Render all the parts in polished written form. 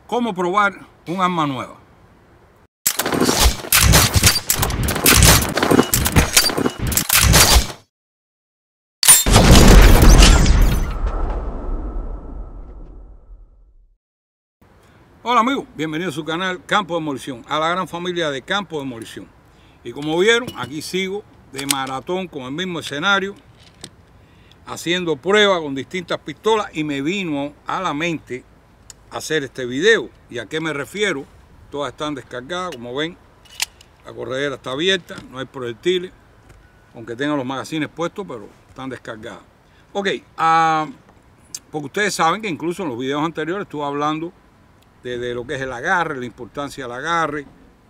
¿Cómo probar un arma nueva? Hola amigos, bienvenidos a su canal Campo de Demolición, a la gran familia de Campo de Demolición. Y como vieron, aquí sigo de maratón con el mismo escenario, haciendo pruebas con distintas pistolas, y me vino a la mente hacer este video. ¿Y a qué me refiero? Todas están descargadas, como ven, la corredera está abierta, no hay proyectiles, aunque tengan los magazines puestos, pero están descargadas. Ok, porque ustedes saben que incluso en los videos anteriores estuve hablando de lo que es el agarre, la importancia del agarre,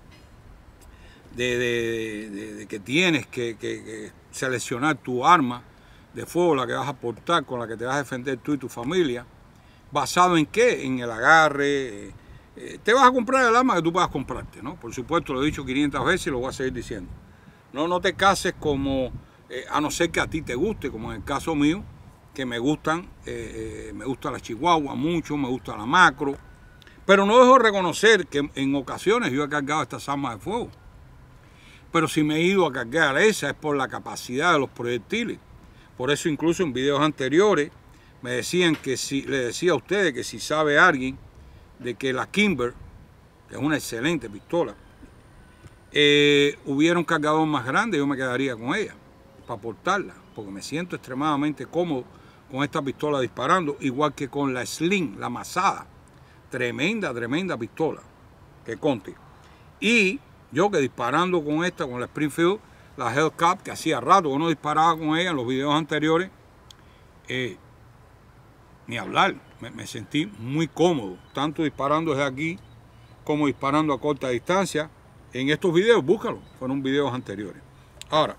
de que tienes que seleccionar tu arma de fuego, la que vas a portar, con la que te vas a defender tú y tu familia. ¿Basado en qué? En el agarre. Te vas a comprar el arma que tú puedas comprarte, ¿no? Por supuesto, lo he dicho 500 veces y lo voy a seguir diciendo. No te cases como, a no ser que a ti te guste, como en el caso mío, que me gusta la Chihuahua mucho, me gusta la Macro. Pero no dejo de reconocer que en ocasiones yo he cargado estas armas de fuego. Pero si me he ido a cargar esa es por la capacidad de los proyectiles. Por eso incluso en videos anteriores me decían que si, le decía a ustedes que si sabe alguien de que la Kimber, que es una excelente pistola, hubiera un cargador más grande, yo me quedaría con ella para portarla, porque me siento extremadamente cómodo con esta pistola disparando, igual que con la Sling, la Masada. Tremenda pistola, que conte. Y yo que disparando con esta, con la Springfield, la Hellcat, que hacía rato que no disparaba con ella en los videos anteriores, ni hablar, me sentí muy cómodo, tanto disparando desde aquí como disparando a corta distancia. En estos videos, búscalo, fueron videos anteriores. Ahora,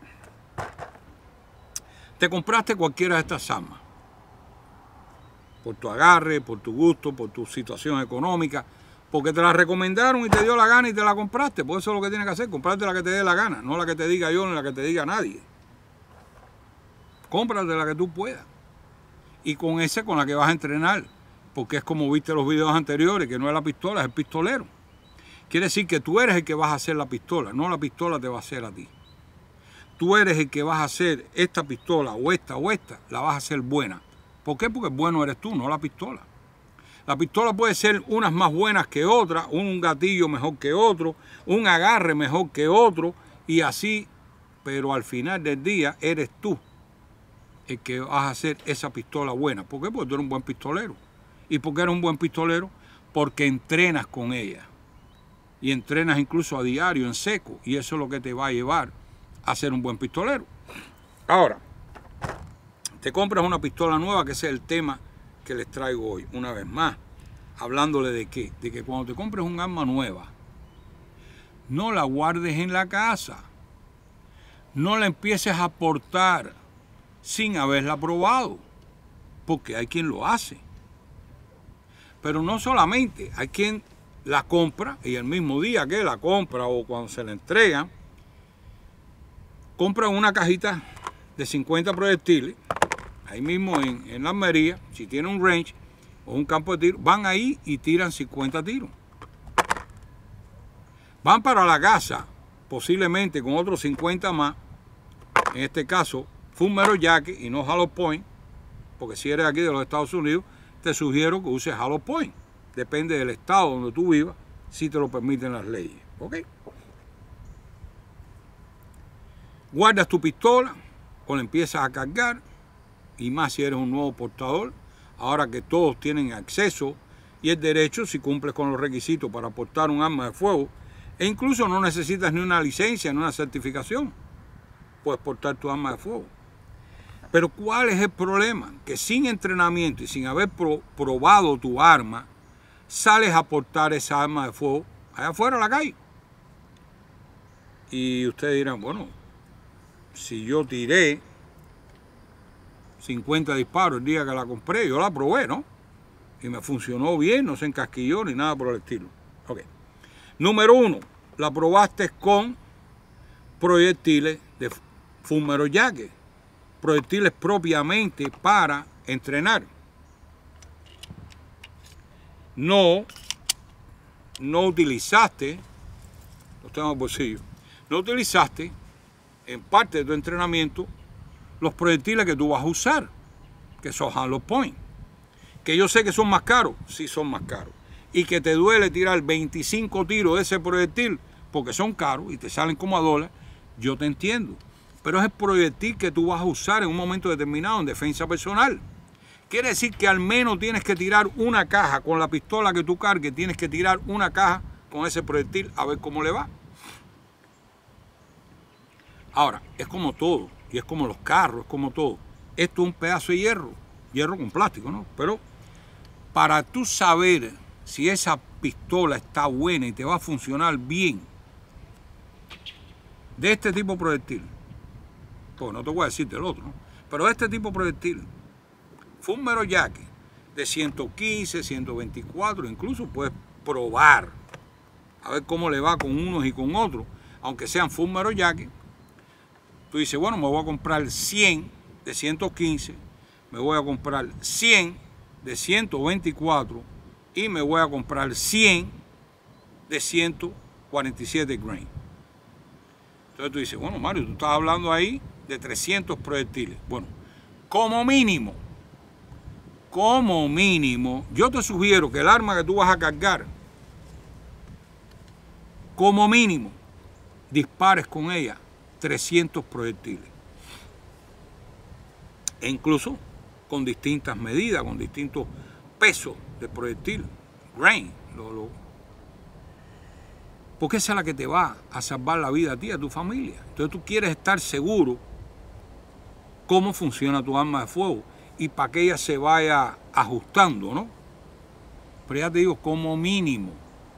te compraste cualquiera de estas armas, por tu agarre, por tu gusto, por tu situación económica, porque te la recomendaron y te dio la gana y te la compraste. Pues eso es lo que tienes que hacer, comprarte la que te dé la gana, no la que te diga yo ni la que te diga nadie. Cómprate la que tú puedas. Y con esa con la que vas a entrenar, porque es como viste los videos anteriores, que no es la pistola, es el pistolero. Quiere decir que tú eres el que vas a hacer la pistola, no la pistola te va a hacer a ti. Tú eres el que vas a hacer esta pistola o esta, la vas a hacer buena. ¿Por qué? Porque bueno eres tú, no la pistola. La pistola puede ser unas más buenas que otras, un gatillo mejor que otro, un agarre mejor que otro, y así, pero al final del día eres tú el que vas a hacer esa pistola buena. ¿Por qué? Porque tú eres un buen pistolero. ¿Y por qué eres un buen pistolero? Porque entrenas con ella. Y entrenas incluso a diario, en seco, y eso es lo que te va a llevar a ser un buen pistolero. Ahora, te compras una pistola nueva, que ese es el tema que les traigo hoy, una vez más, hablándole de qué, de que cuando te compres un arma nueva, no la guardes en la casa, no la empieces a portar sin haberla probado, porque hay quien lo hace. Pero no solamente, hay quien la compra y el mismo día que la compra o cuando se la entregan, compra una cajita de 50 proyectiles. Ahí mismo en la armería, si tiene un range o un campo de tiro, van ahí y tiran 50 tiros. Van para la casa, posiblemente con otros 50 más, en este caso, full metal jacket y no hollow point, porque si eres aquí de los Estados Unidos, te sugiero que uses hollow point. Depende del estado donde tú vivas, si te lo permiten las leyes. ¿Ok? Guardas tu pistola o la empiezas a cargar, y más si eres un nuevo portador, ahora que todos tienen acceso y el derecho, si cumples con los requisitos para portar un arma de fuego, e incluso no necesitas ni una licencia ni una certificación, puedes portar tu arma de fuego. Pero ¿cuál es el problema? Que sin entrenamiento y sin haber probado tu arma, sales a portar esa arma de fuego allá afuera a la calle. Y ustedes dirán, bueno, si yo tiré 50 disparos el día que la compré, yo la probé, ¿no? Y me funcionó bien, no se encasquilló ni nada por el estilo. Ok. Número 1, la probaste con proyectiles de full metal jacket, proyectiles propiamente para entrenar. No no utilizaste, los tengo en el bolsillo, no utilizaste en parte de tu entrenamiento los proyectiles que tú vas a usar, que son Hollow Point, que yo sé que son más caros, sí son más caros, y que te duele tirar 25 tiros de ese proyectil porque son caros y te salen como a dólar, yo te entiendo, pero es el proyectil que tú vas a usar en un momento determinado en defensa personal. Quiere decir que al menos tienes que tirar una caja con la pistola que tú cargues, tienes que tirar una caja con ese proyectil a ver cómo le va. Ahora, es como todo, y es como los carros, es como todo. Esto es un pedazo de hierro, hierro con plástico, ¿no? Pero para tú saber si esa pistola está buena y te va a funcionar bien, de este tipo de proyectil, pues no te voy a decir del otro, ¿no? Pero de este tipo de proyectil, Fútmero Jackie de 115, 124, incluso puedes probar a ver cómo le va con unos y con otros, aunque sean Fútmero Jackie. Tú dices, bueno, me voy a comprar 100 de 115, me voy a comprar 100 de 124 y me voy a comprar 100 de 147 grain. Entonces tú dices, bueno, Mario, tú estás hablando ahí de 300 proyectiles. Bueno, como mínimo, yo te sugiero que el arma que tú vas a cargar, como mínimo, dispares con ella 300 proyectiles. E incluso con distintas medidas, con distintos pesos de proyectil, grain, porque esa es la que te va a salvar la vida a ti y a tu familia. Entonces tú quieres estar seguro cómo funciona tu arma de fuego y para que ella se vaya ajustando, ¿no? Pero ya te digo, como mínimo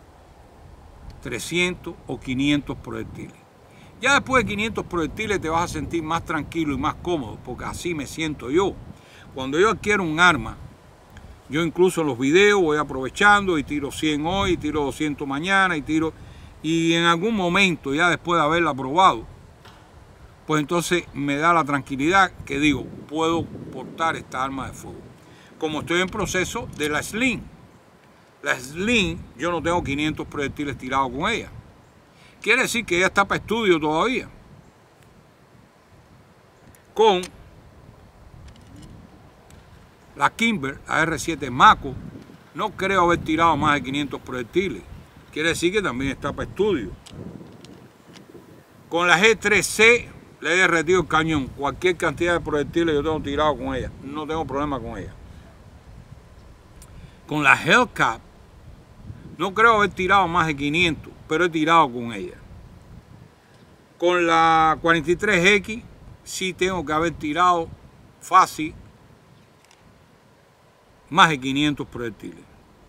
300 o 500 proyectiles. Ya después de 500 proyectiles te vas a sentir más tranquilo y más cómodo, porque así me siento yo. Cuando yo adquiero un arma, yo incluso en los videos voy aprovechando y tiro 100 hoy, y tiro 200 mañana, y en algún momento, ya después de haberla probado, pues entonces me da la tranquilidad que digo, puedo portar esta arma de fuego. Como estoy en proceso de la Sling. La Sling, yo no tengo 500 proyectiles tirados con ella. Quiere decir que ella está para estudio todavía. Con la Kimber, la R7 Mako, no creo haber tirado más de 500 proyectiles. Quiere decir que también está para estudio. Con la G3C le he derretido el cañón. Cualquier cantidad de proyectiles yo tengo tirado con ella. No tengo problema con ella. Con la Hellcat no creo haber tirado más de 500, pero he tirado con ella. Con la 43X sí tengo que haber tirado fácil más de 500 proyectiles.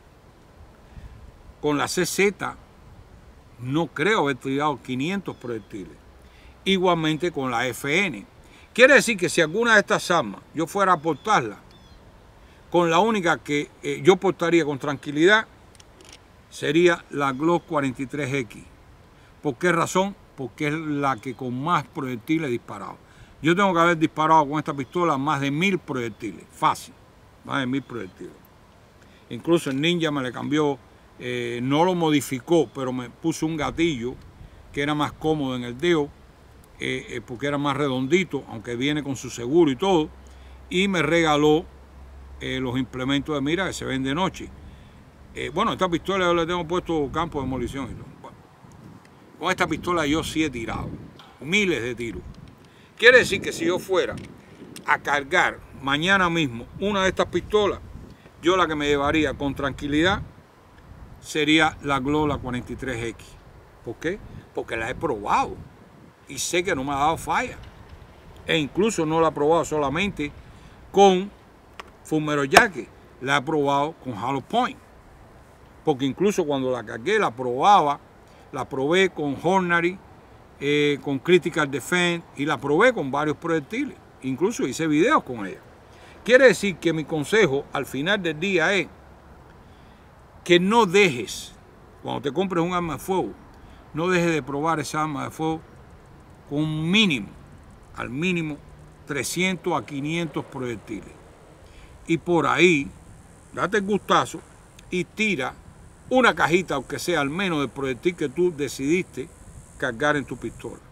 Con la CZ no creo haber tirado 500 proyectiles. Igualmente con la FN. Quiere decir que si alguna de estas armas yo fuera a portarla, con la única que yo portaría con tranquilidad sería la Glock 43X. ¿Por qué razón? Porque es la que con más proyectiles he disparado. Yo tengo que haber disparado con esta pistola más de 1000 proyectiles. Fácil. Más de 1000 proyectiles. Incluso el Ninja me le cambió, no lo modificó, pero me puso un gatillo que era más cómodo en el dedo, porque era más redondito, aunque viene con su seguro y todo. Y me regaló los implementos de mira que se ven de noche. Bueno, esta pistola yo le tengo puesto campo de demolición y todo. Bueno, con esta pistola yo sí he tirado miles de tiros. Quiere decir que si yo fuera a cargar mañana mismo una de estas pistolas, yo la que me llevaría con tranquilidad sería la Glock 43X. ¿Por qué? Porque la he probado y sé que no me ha dado falla. E incluso no la he probado solamente con Fútmero Jackie, la he probado con Hollow Point. Porque incluso cuando la cargué, la probé con Hornady, con Critical Defense y la probé con varios proyectiles. Incluso hice videos con ella. Quiere decir que mi consejo al final del día es que no dejes, cuando te compres un arma de fuego, no dejes de probar esa arma de fuego con un mínimo, al mínimo 300 a 500 proyectiles. Y por ahí, date el gustazo y tira una cajita, aunque sea al menos del proyectil que tú decidiste cargar en tu pistola.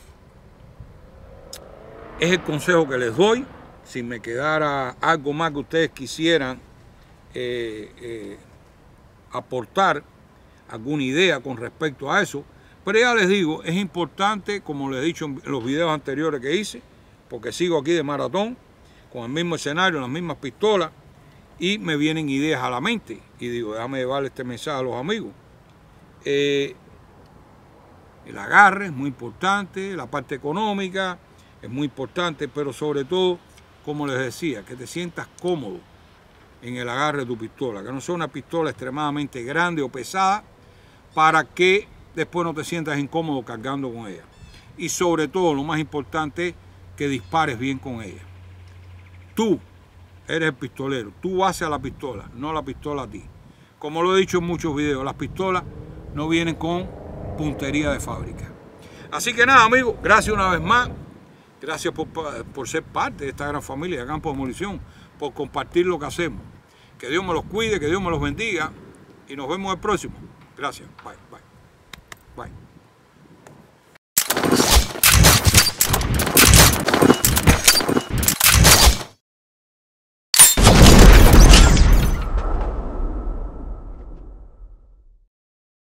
Es el consejo que les doy. Si me quedara algo más que ustedes quisieran aportar, alguna idea con respecto a eso, pero ya les digo, es importante, como les he dicho en los videos anteriores que hice, porque sigo aquí de maratón, con el mismo escenario, las mismas pistolas, y me vienen ideas a la mente, y digo, déjame llevarle este mensaje a los amigos. El agarre es muy importante, la parte económica es muy importante, pero sobre todo, como les decía, que te sientas cómodo en el agarre de tu pistola, que no sea una pistola extremadamente grande o pesada para que después no te sientas incómodo cargando con ella. Y sobre todo, lo más importante es que dispares bien con ella. Tú eres el pistolero, tú haces a la pistola, no la pistola a ti. Como lo he dicho en muchos videos, las pistolas no vienen con puntería de fábrica. Así que nada, amigos, gracias una vez más. Gracias por ser parte de esta gran familia de Campos de Munición, por compartir lo que hacemos. Que Dios me los cuide, que Dios me los bendiga y nos vemos el próximo. Gracias. Bye, bye. Bye.